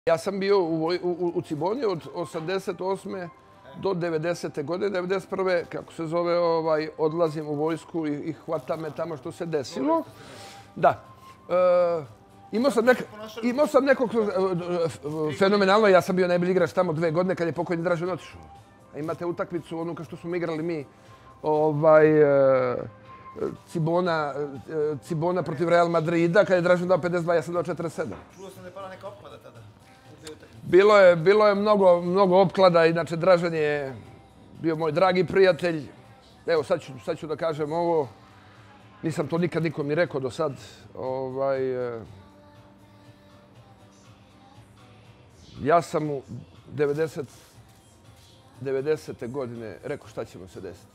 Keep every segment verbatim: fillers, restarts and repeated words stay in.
Ja sam bio u, u, u Ciboni od osamdeset osme do devedesete godine, devedeset prve kako se zove, ovaj, odlazim u vojsku i, i hvata me tamo što se desilo. Da. E, imao sam, nek, imao sam nekog fenomenalno, ja sam bio najbolji igrač tamo dve godine kad je pokojni Dražen otišao. A imate utakmicu, onu kao što smo igrali mi, ovaj, Cibona, Cibona protiv Real Madrida, kad je Dražen dao pedeset dva, ja sam dao četrdeset sedam. Čuo sam da je pala neka opklada tada. Bilo je, bilo je mnogo, mnogo opklada, inače Dražen je bio moj dragi prijatelj. Evo, sad ću, sad ću da kažem ovo, nisam to nikad nikom i rekao do sad. Ovaj, ja sam u devedesete godine rekao šta ćemo se desiti.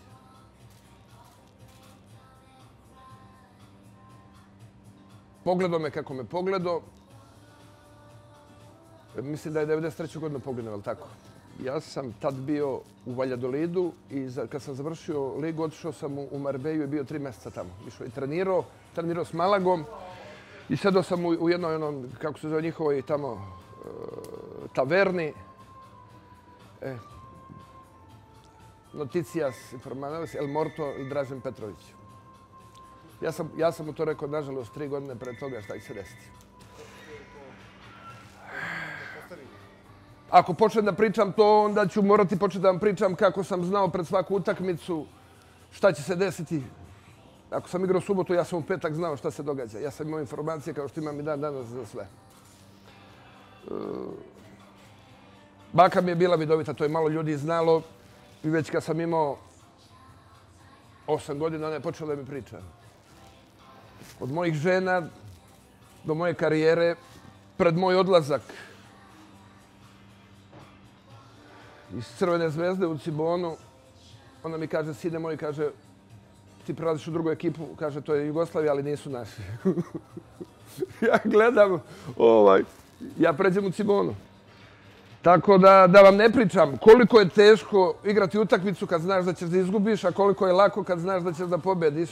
Pogledao me kako me pogledao. Mislim da je devedeset treće godinu poginuo, ali tako? Ja sam tad bio u Valjadolidu i za, kad sam završio ligu, otišao sam u, u Marbeju i bio tri mjeseca tamo. Išao i trenirao, trenirao s Malagom i sedao sam u, u jednoj, onom, kako se zove njihovoj tamo, uh, taverni. E, Noticias Informativas, El Morto i Dražen Petrović. Ja sam, ja sam mu to rekao, nažalost, tri godine pred toga šta će se desiti. Ako počnem da pričam to, onda ću morati početi da vam pričam kako sam znao pred svaku utakmicu šta će se desiti. Ako sam igrao subotu, ja sam u petak znao šta se događa. Ja sam imao informacije kao što imam i dan danas za sve. Baka mi je bila vidovita, to je malo ljudi znalo. I već kad sam imao osam godina, ona je počela da mi priča. Od mojih žena do moje karijere, pred moj odlazak iz Crvene zvezde u Cibonu, ona mi kaže, sine moj, kaže, ti prelaziš u drugu ekipu, kaže, to je Jugoslavija, ali nisu naši. Ja gledam, ovaj, ja pređem u Cibonu. Tako da, da vam ne pričam koliko je teško igrati utakmicu kad znaš da ćeš da izgubiš, a koliko je lako kad znaš da ćeš da pobediš.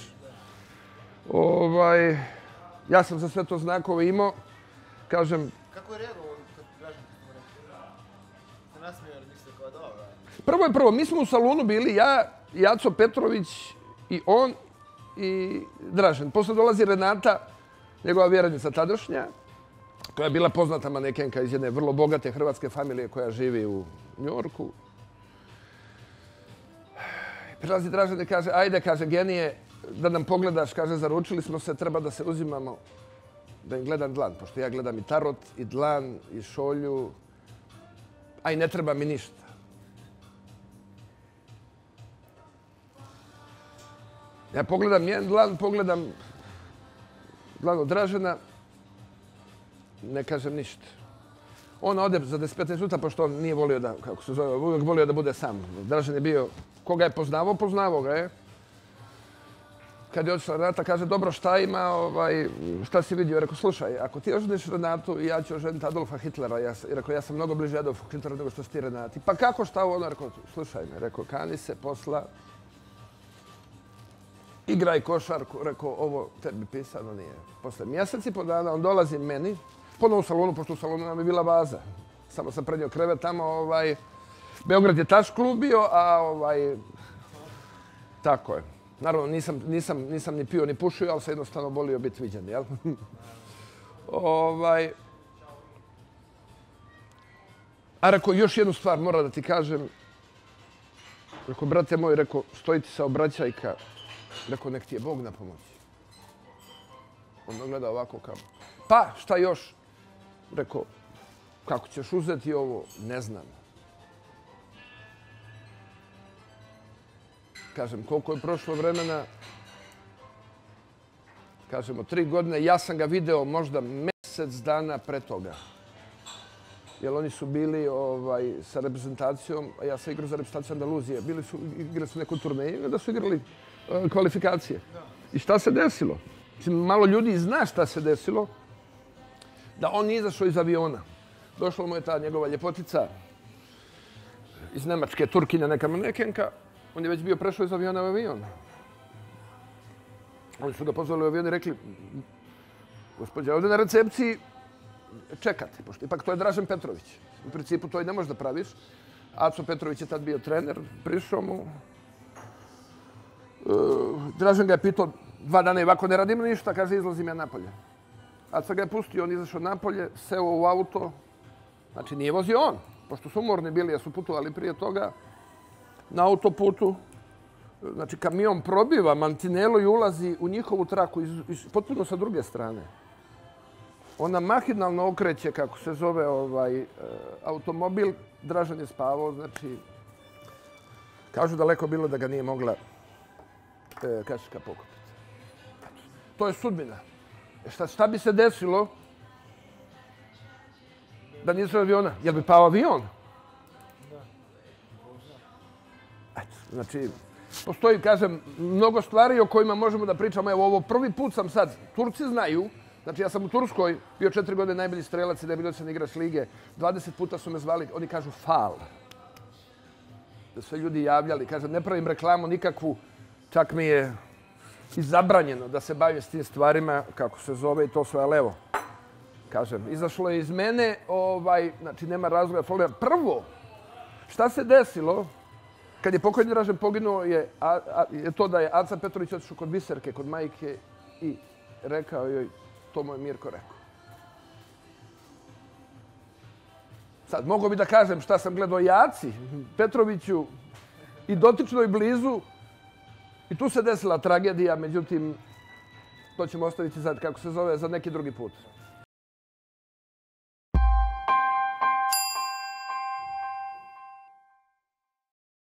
Ovaj, ja sam za sve to znakove imao. Kažem... Kako je reagovao kad Dražen ti rekao? Se nasmijao ili misle kao dobro? Prvo je prvo, mi smo u salonu bili, ja, Jaco Petrović i on i Dražen. Posle dolazi Renata, njegova vjerenica tadašnja, koja je bila poznata manekenka iz jedne vrlo bogate hrvatske familije koja živi u Njorku. Prilazi Dražen i kaže, ajde, kaže, genije, da nam pogledaš, kaže, zaručili smo se, treba da se uzimamo, da im gledam dlan, pošto ja gledam i tarot, i dlan, i šolju, a i ne treba mi ništa. Ja pogledam njen dlan, pogledam dlan od Dražena, ne kažem ništa. On ode za deset petnaest minuta, pošto on nije volio da, kako se zove, uvijek volio da bude sam. Dražen je bio, koga je poznavao, poznavao ga je. Kad je otišla Renata, kaže, dobro, šta ima, ovaj, šta si vidio? Rekao, slušaj, ako ti oženiš Renatu, ja ću oženiti Adolfa Hitlera. Ja, rekao, ja sam mnogo bliže Adolfu Hitleru nego što si ti Renati. Pa kako, šta ono? Rekao, slušaj me, rekao, kani se posla, igraj košarku. Rekao, ovo tebi pisano nije. Posle mjeseci po dana on dolazi meni, ponovo u salonu, pošto u salonu nam je bila baza. Samo sam prednio krevet tamo, ovaj, Beograd je taš klub bio, a ovaj, tako je. Naravno, nisam, nisam, nisam ni pio ni pušio, ali se jednostavno volio biti viđen, jel? ovaj... A rekao, još jednu stvar mora da ti kažem. Rekao, brate moj, rekao, stoji ti se obraćajka. Rekao, nek ti je Bog na pomoći. On me gleda ovako kao, pa šta još? Rekao, kako ćeš uzeti ovo? Ne znam. Kažem, koliko je prošlo vremena? Kažemo, tri godine. Ja sam ga video možda mjesec dana pre toga. Jer oni su bili ovaj, sa reprezentacijom, a ja sam igrao za reprezentaciju Andaluzije. Bili su, igrali su neku turneju, da su igrali uh, kvalifikacije. I šta se desilo? Mislim, malo ljudi zna šta se desilo. Da on nije izašao iz aviona. Došla mu je ta njegova ljepotica iz Nemačke, Turkinja, neka manekenka. On je već bio prešao iz aviona u avion. Oni su ga pozvali u avion i rekli, gospođa, ovdje na recepciji čekati, pošto ipak to je Dražen Petrović. U principu to i ne možeš da praviš. Aco Petrović je tad bio trener, prišao mu. Dražen ga je pitao, dva dana i ovako ne radim ništa, kaže izlazim ja napolje. Aca ga je pustio, on izašao napolje, seo u auto. Znači nije vozio on, pošto su umorni bili, jer su putovali prije toga na autoputu. Znači kamion probiva mantinelu i ulazi u njihovu traku iz, iz, potpuno sa druge strane. Ona mahinalno okreće, kako se zove, ovaj, automobil. Dražen je spavao, znači, kažu daleko bilo da ga nije mogla e, kašika pokupiti. To je sudbina. E šta, šta bi se desilo da nisu aviona? Jel bi pao avion? Eto, znači, postoji, kažem, mnogo stvari o kojima možemo da pričamo. Evo, ovo prvi put sam sad, Turci znaju. Znači, ja sam u Turskoj bio četiri godine najbolji strelac i najbolji ocen igrač lige. dvadeset puta su me zvali, oni kažu fal. Da su ljudi javljali. Kažem, ne pravim reklamu nikakvu, čak mi je i zabranjeno da se bavim s tim stvarima, kako se zove i to sve, ali evo. Kažem, izašlo je iz mene, ovaj, znači nema razloga foliram. Prvo, šta se desilo kad je pokojni Dražen poginuo je, a, a, je to da je Aca Petrović otišao kod Biserke, kod majke i rekao joj, to mu je Mirko rekao. Sad, mogu bi da kažem šta sam gledao Jaci, Petroviću i dotičnoj blizu. I tu se desila tragedija, međutim, to ćemo ostaviti sad, kako se zove, za neki drugi put.